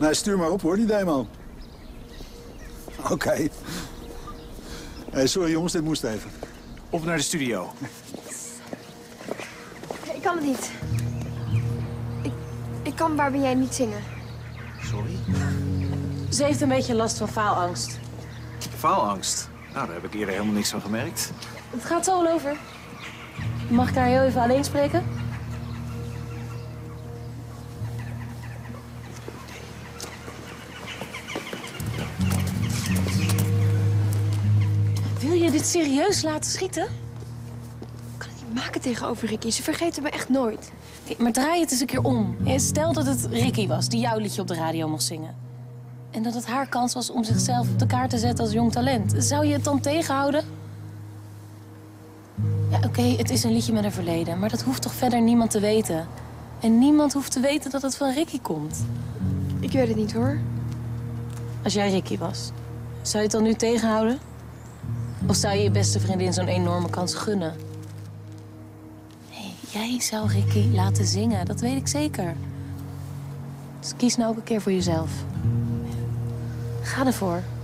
Nee, stuur maar op hoor, die demo. Oké. Hey, sorry jongens, dit moest even. Op naar de studio. Ik kan het niet. Ik kan Waar ben jij niet zingen. Sorry? Ze heeft een beetje last van faalangst. Faalangst? Nou, daar heb ik eerder helemaal niks van gemerkt. Het gaat zo wel over. Mag ik haar heel even alleen spreken? Wil je dit serieus laten schieten? Ik kan het niet maken tegenover Ricky. Ze vergeten me echt nooit. Nee, maar draai het eens een keer om. Stel dat het Ricky was die jouw liedje op de radio mocht zingen. En dat het haar kans was om zichzelf op de kaart te zetten als jong talent. Zou je het dan tegenhouden? Ja, oké, het is een liedje met een verleden. Maar dat hoeft toch verder niemand te weten? En niemand hoeft te weten dat het van Ricky komt. Ik weet het niet hoor. Als jij Ricky was, zou je het dan nu tegenhouden? Of zou je je beste vriendin zo'n enorme kans gunnen? Nee, jij zou Ricky laten zingen, dat weet ik zeker. Dus kies nou ook een keer voor jezelf. Ga ervoor.